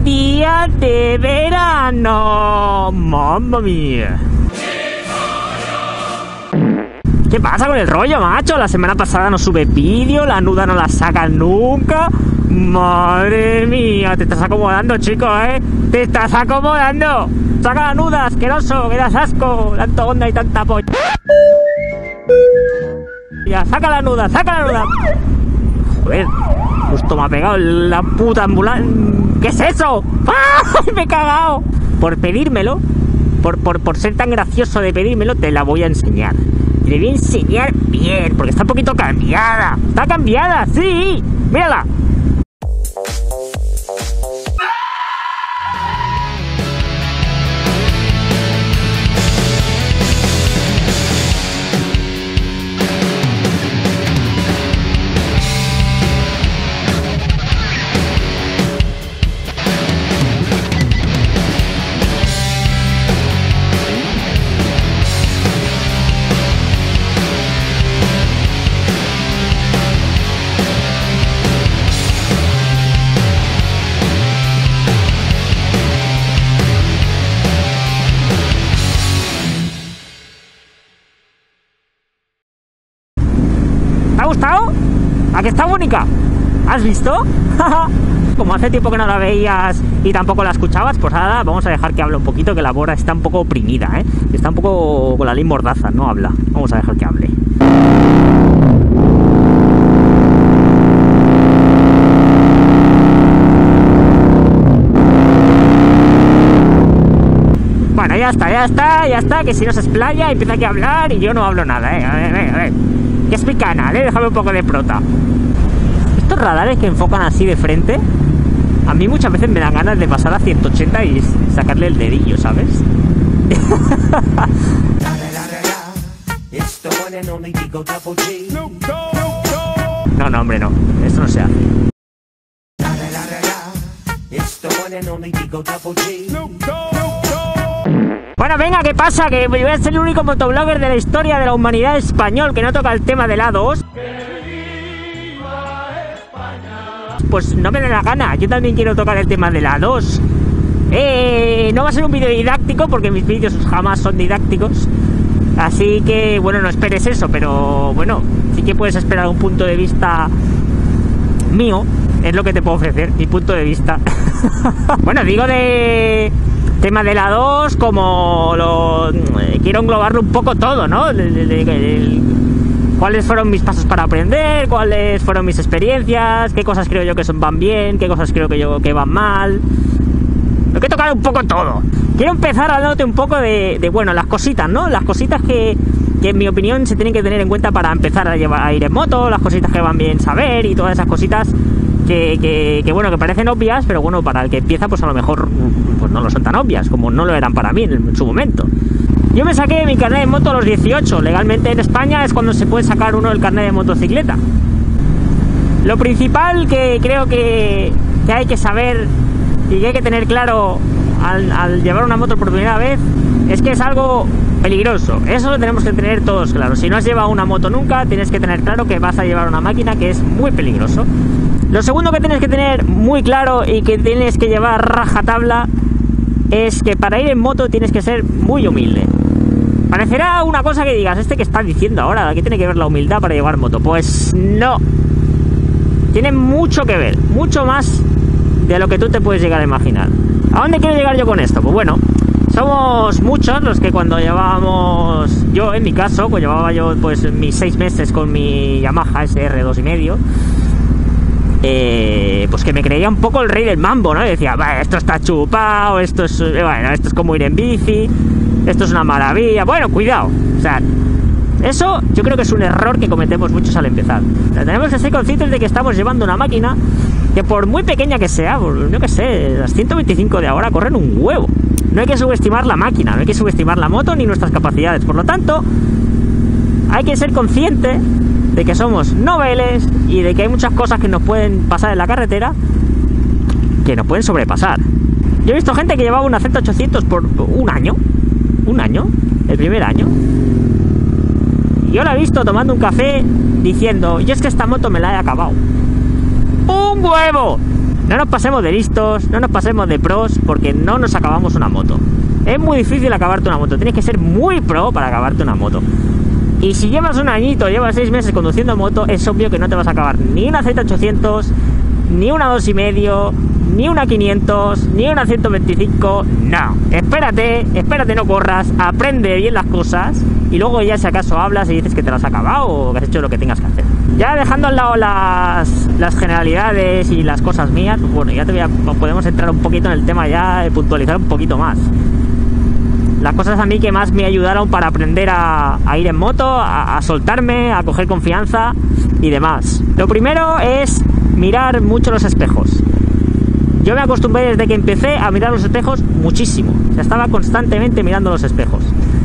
día de verano. ¡Mamma mía! ¿Qué pasa con el rollo, macho? La semana pasada no sube vídeo, la nuda no la saca nunca. Madre mía, te estás acomodando, chico, ¿eh? Te estás acomodando. Saca la nuda, asqueroso, que das asco. Tanto onda y tanta polla. Ya, saca la nuda, saca la nuda. Joder, justo me ha pegado la puta ambulancia. ¿Qué es eso? ¡Ay, me he cagado! Por pedírmelo, por ser tan gracioso de pedírmelo, te la voy a enseñar. Le voy a enseñar bien, porque está un poquito cambiada. ¡Está cambiada, sí! ¡Mírala! ¿Te ha gustado? ¿A que está bonita? ¿Has visto? Como hace tiempo que no la veías y tampoco la escuchabas, pues ahora vamos a dejar que hable un poquito, que la Bora está un poco oprimida, ¿eh? Está un poco con la ley mordaza, no habla. Vamos a dejar que hable. Bueno, ya está, que si no se explaya empieza aquí a hablar y yo no hablo nada, ¿eh? A ver. Que es mi canal, ¿eh? Déjame un poco de prota. Estos radares que enfocan así de frente, a mí muchas veces me dan ganas de pasar a 180 y sacarle el dedillo, ¿sabes? No, hombre, no. Esto no se hace. Bueno, venga, ¿qué pasa? Que voy a ser el único motoblogger de la historia de la humanidad español que no toca el tema de la 2. Pues no me da la gana, yo también quiero tocar el tema de la 2. No va a ser un vídeo didáctico porque mis vídeos jamás son didácticos. Así que, bueno, no esperes eso, pero bueno, sí que puedes esperar un punto de vista mío. Es lo que te puedo ofrecer, mi punto de vista. Bueno, digo de... tema de la 2, como quiero englobarlo un poco todo, ¿no? Cuáles fueron mis pasos para aprender, cuáles fueron mis experiencias, qué cosas creo yo que van bien, qué cosas creo que van mal. Lo que tocar un poco todo. Quiero empezar hablándote un poco de bueno, las cositas, ¿no? Las cositas que en mi opinión se tienen que tener en cuenta para empezar a ir en moto, las cositas que van bien saber y todas esas cositas que bueno, que parecen obvias, pero bueno, para el que empieza pues a lo mejor pues no lo son tan obvias como no lo eran para mí en su momento. Yo me saqué mi carnet de moto a los 18, legalmente en España es cuando se puede sacar uno el carnet de motocicleta. Lo principal que creo que hay que saber y que hay que tener claro al llevar una moto por primera vez es que es algo peligroso. Eso lo tenemos que tener todos claro. Si no has llevado una moto nunca, tienes que tener claro que vas a llevar una máquina que es muy peligroso. Lo segundo que tienes que tener muy claro y que tienes que llevar rajatabla es que para ir en moto tienes que ser muy humilde. Parecerá una cosa que digas, ¿este que está diciendo ahora? ¿Qué tiene que ver la humildad para llevar moto? Pues no. Tiene mucho que ver, mucho más de lo que tú te puedes llegar a imaginar. ¿A dónde quiero llegar yo con esto? Pues bueno, somos muchos los que cuando llevábamos, yo en mi caso, pues llevaba yo pues mis 6 meses con mi Yamaha SR 2.5, pues que me creía un poco el rey del mambo, ¿no? Y decía, esto está chupado, esto es como ir en bici, esto es una maravilla. Bueno, cuidado, o sea, eso yo creo que es un error que cometemos muchos al empezar. O sea, tenemos que ser conscientes de que estamos llevando una máquina que por muy pequeña que sea, yo que sé, las 125 de ahora corren un huevo. No hay que subestimar la máquina, no hay que subestimar la moto ni nuestras capacidades. Por lo tanto, hay que ser consciente de que somos noveles y de que hay muchas cosas que nos pueden pasar en la carretera que nos pueden sobrepasar. Yo he visto gente que llevaba una Z800 por un año, el primer año. Yo la he visto tomando un café diciendo, yo es que esta moto me la he acabado. ¡Un huevo! No nos pasemos de listos, no nos pasemos de pros, porque no nos acabamos una moto. Es muy difícil acabarte una moto, tienes que ser muy pro para acabarte una moto. Y si llevas un añito, llevas 6 meses conduciendo moto, es obvio que no te vas a acabar ni una Z800, ni una 2,5, ni una 500, ni una 125, no. Espérate, no corras, aprende bien las cosas y luego ya si acaso hablas y dices que te las has acabado o que has hecho lo que tengas que hacer. Ya dejando al lado las generalidades y las cosas mías, pues bueno, ya podemos entrar un poquito en el tema ya, puntualizar un poquito más. Las cosas a mí que más me ayudaron para aprender a ir en moto, a soltarme, a coger confianza y demás. Lo primero es mirar mucho los espejos. Yo me acostumbré desde que empecé a mirar los espejos muchísimo. O sea, estaba constantemente mirando los espejos.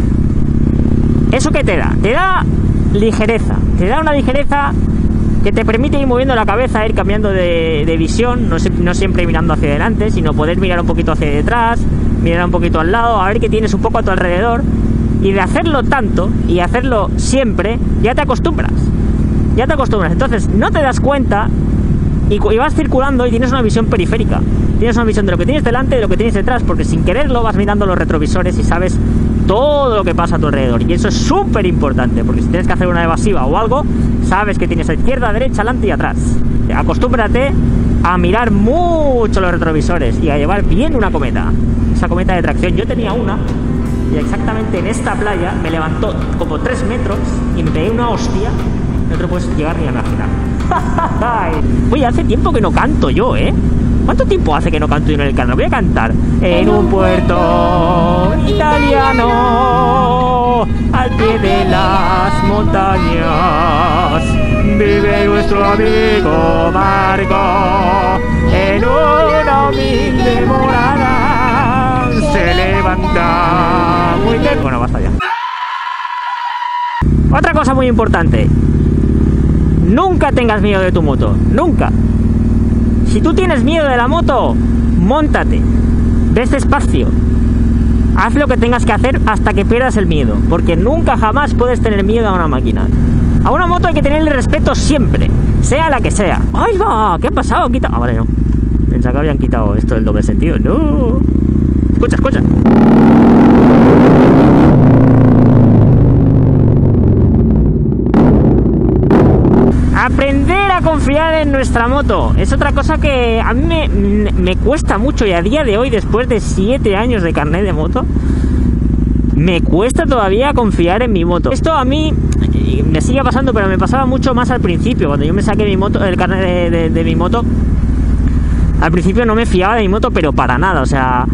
¿Eso qué te da? Te da ligereza. Te da una ligereza que te permite ir moviendo la cabeza, ir cambiando de visión, no siempre mirando hacia adelante, sino poder mirar un poquito hacia detrás, mirar un poquito al lado, a ver qué tienes un poco a tu alrededor. Y de hacerlo tanto y hacerlo siempre, ya te acostumbras. Ya te acostumbras. Entonces, no te das cuenta y vas circulando y tienes una visión periférica. Tienes una visión de lo que tienes delante y de lo que tienes detrás, porque sin quererlo vas mirando los retrovisores y sabes todo lo que pasa a tu alrededor. Y eso es súper importante, porque si tienes que hacer una evasiva o algo, sabes que tienes a izquierda, a derecha, adelante y atrás. Acostúmbrate a mirar mucho los retrovisores y a llevar bien una cometa. Esa cometa de tracción, yo tenía una y exactamente en esta playa me levantó como 3 metros y me pegué una hostia. No te lo puedes llegar ni a imaginar. Oye, hace tiempo que no canto yo, ¿eh? ¿Cuánto tiempo hace que no canto yo en el canal? Voy a cantar. En un puerto italiano, al pie de las montañas, vive nuestro amigo Marco. En una humilde morada se levanta muy bien. Bueno, basta ya. Otra cosa muy importante. Nunca tengas miedo de tu moto, nunca. Si tú tienes miedo de la moto, móntate, ves despacio, haz lo que tengas que hacer hasta que pierdas el miedo, porque nunca jamás puedes tener miedo a una máquina. A una moto hay que tenerle respeto siempre, sea la que sea. ¡Ay, va! ¿Qué ha pasado? Ah, vale, no. Pensaba que habían quitado esto del doble sentido. ¡No! Escucha, escucha. Aprender a confiar en nuestra moto es otra cosa que a mí me cuesta mucho, y a día de hoy, después de 7 años de carnet de moto, me cuesta todavía confiar en mi moto. Esto a mí me sigue pasando, pero me pasaba mucho más al principio. Cuando yo me saqué mi moto, el carnet de mi moto, al principio no me fiaba de mi moto, pero para nada. O sea,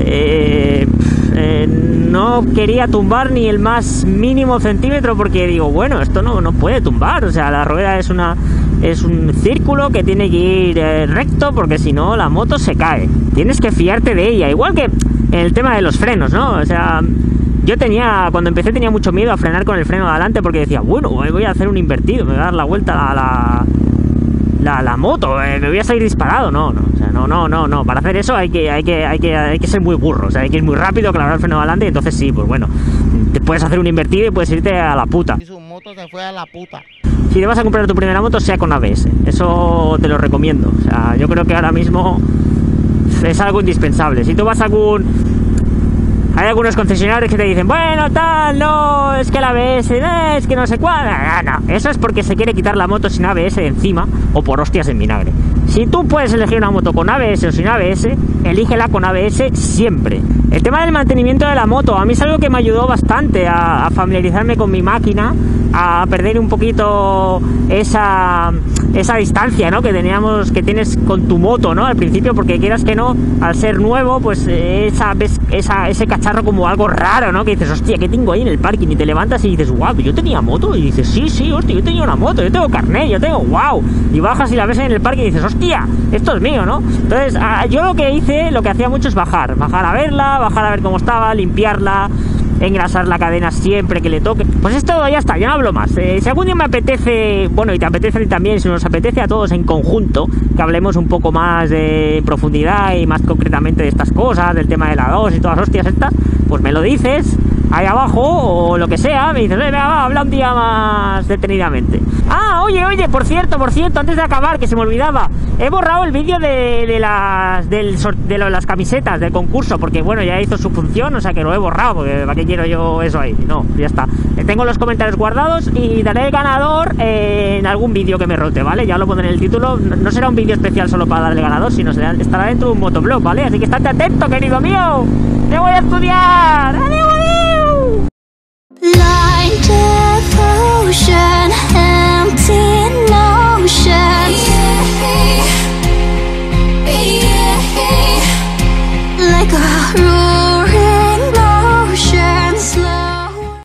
no quería tumbar ni el más mínimo centímetro, porque digo, bueno, esto no puede tumbar. O sea, la rueda es un círculo que tiene que ir recto, porque si no la moto se cae. Tienes que fiarte de ella, igual que en el tema de los frenos, ¿no? O sea, yo cuando empecé tenía mucho miedo a frenar con el freno de adelante, porque decía, bueno, voy a hacer un invertido, me voy a dar la vuelta a la moto, me voy a salir disparado. No, o sea, no, para hacer eso hay que ser muy burro, o sea, hay que ir muy rápido, clavar el freno de adelante, y entonces sí, pues bueno, te puedes hacer un invertido y puedes irte a la puta. Y su moto se fue a la puta. Si te vas a comprar tu primera moto, sea con ABS, eso te lo recomiendo. O sea, yo creo que ahora mismo es algo indispensable. Si tú vas a hay algunos concesionarios que te dicen, bueno, tal, no, es que el ABS, es que no sé cuál. No, eso es porque se quiere quitar la moto sin ABS de encima, o por hostias en vinagre. Si tú puedes elegir una moto con ABS o sin ABS, elígela con ABS siempre. El tema del mantenimiento de la moto, a mí es algo que me ayudó bastante a familiarizarme con mi máquina, a perder un poquito esa distancia, ¿no?, que tienes con tu moto, ¿no?, al principio, porque quieras que no, al ser nuevo, pues ese cacharro como algo raro, ¿no?, que dices, hostia, ¿qué tengo ahí en el parking? Y te levantas y dices, guau, yo tenía moto, y dices, sí, hostia, yo tenía una moto, yo tengo carnet, yo tengo, guau, y bajas y la ves en el parking y dices, hostia, esto es mío, ¿no? Entonces, yo lo que hacía mucho es bajar a verla, bajar a ver cómo estaba, limpiarla, engrasar la cadena siempre que le toque. Pues esto ya está, ya no hablo más. Si algún día me apetece, bueno, y te apetece a ti también, si nos apetece a todos en conjunto, que hablemos un poco más de profundidad y más concretamente de estas cosas, del tema de la 2 y todas las hostias estas, pues me lo dices ahí abajo o lo que sea, me dices, venga, va, habla un día más detenidamente. Ah, oye, por cierto, antes de acabar, que se me olvidaba, he borrado el vídeo de las camisetas del concurso, porque bueno, ya hizo su función, o sea que lo he borrado, porque ¿para qué quiero yo eso ahí? No, ya está. Tengo los comentarios guardados y daré el ganador en algún vídeo que me rote, ¿vale? Ya lo pondré en el título, no será un vídeo especial solo para darle ganador, sino estará dentro de un motoblog, ¿vale? Así que estate atento, querido mío. ¡Te voy a estudiar! ¡Adiós!